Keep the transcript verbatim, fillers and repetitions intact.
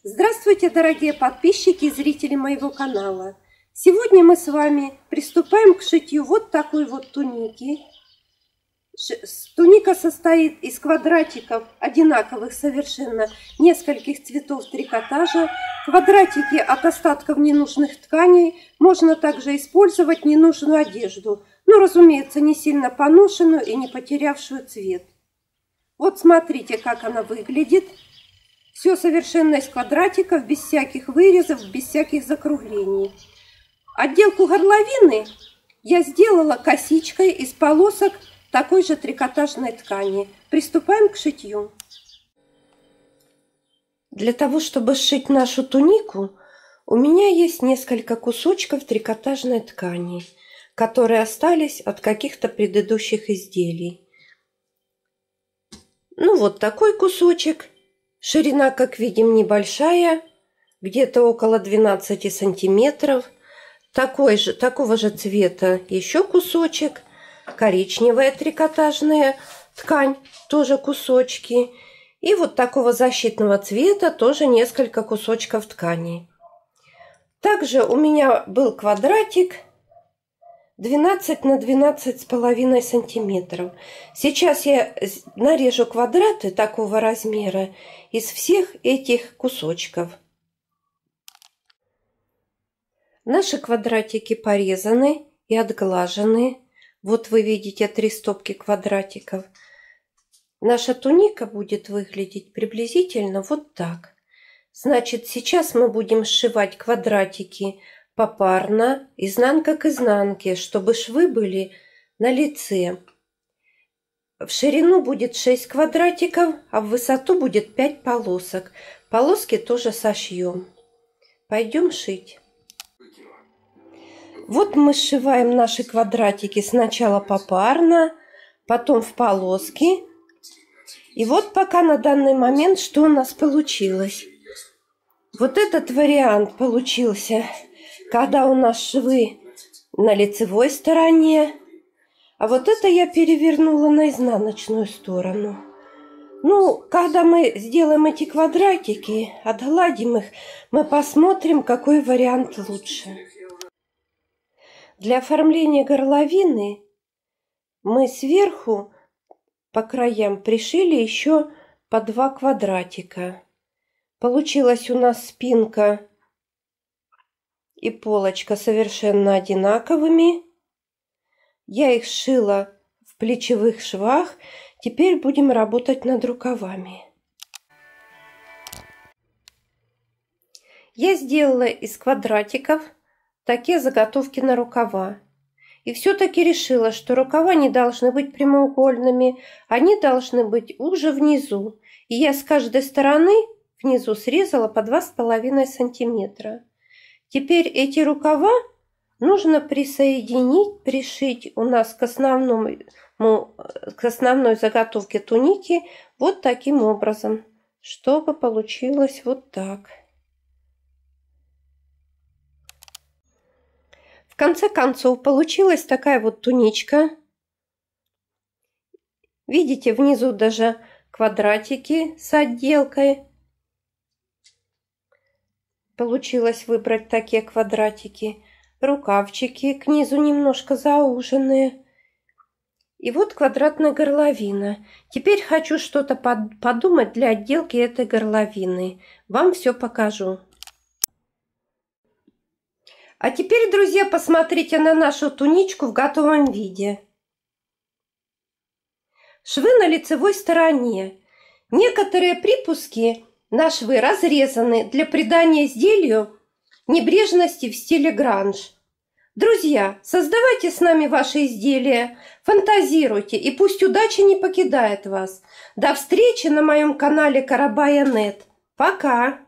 Здравствуйте, дорогие подписчики и зрители моего канала! Сегодня мы с вами приступаем к шитью вот такой вот туники. Туника состоит из квадратиков одинаковых совершенно нескольких цветов трикотажа. Квадратики от остатков ненужных тканей. Можно также использовать ненужную одежду. Ну, разумеется, не сильно поношенную и не потерявшую цвет. Вот смотрите, как она выглядит. Все совершенно из квадратиков, без всяких вырезов, без всяких закруглений. Отделку горловины я сделала косичкой из полосок такой же трикотажной ткани. Приступаем к шитью. Для того, чтобы сшить нашу тунику, у меня есть несколько кусочков трикотажной ткани, которые остались от каких-то предыдущих изделий. Ну, вот такой кусочек. Ширина, как видим, небольшая, где-то около двенадцати сантиметров. Такой же, такого же цвета еще кусочек. Коричневая трикотажная ткань, тоже кусочки. И вот такого защитного цвета тоже несколько кусочков ткани. Также у меня был квадратик двенадцать на двенадцать с половиной сантиметров. Сейчас я нарежу квадраты такого размера из всех этих кусочков. Наши квадратики порезаны и отглажены. Вот вы видите три стопки квадратиков. Наша туника будет выглядеть приблизительно вот так. Значит, сейчас мы будем сшивать квадратики попарно, изнанка к изнанке, чтобы швы были на лице. В ширину будет шесть квадратиков, а в высоту будет пять полосок. Полоски тоже сошьем. Пойдем шить. Вот мы сшиваем наши квадратики сначала попарно, потом в полоски. И вот пока на данный момент что у нас получилось. Вот этот вариант получился, когда у нас швы на лицевой стороне. А вот это я перевернула на изнаночную сторону. Ну, когда мы сделаем эти квадратики, отгладим их, мы посмотрим, какой вариант лучше. Для оформления горловины мы сверху по краям пришили еще по два квадратика. Получилась у нас спинка и полочка совершенно одинаковыми. Я их сшила в плечевых швах. Теперь будем работать над рукавами. Я сделала из квадратиков такие заготовки на рукава. И все-таки решила, что рукава не должны быть прямоугольными, они должны быть уже внизу. И я с каждой стороны внизу срезала по два с половиной сантиметра. Теперь эти рукава нужно присоединить, пришить у нас к основному, к основной заготовке туники вот таким образом, чтобы получилось вот так. В конце концов получилась такая вот туничка. Видите, внизу даже квадратики с отделкой. Получилось выбрать такие квадратики. Рукавчики к низу немножко зауженные. И вот квадратная горловина. Теперь хочу что-то под, подумать для отделки этой горловины. Вам все покажу. А теперь, друзья, посмотрите на нашу туничку в готовом виде. Швы на лицевой стороне. Некоторые припуски на швы разрезаны для придания изделию небрежности в стиле гранж. Друзья, создавайте с нами ваши изделия, фантазируйте, и пусть удача не покидает вас. До встречи на моем канале Карабая точка нет. Пока!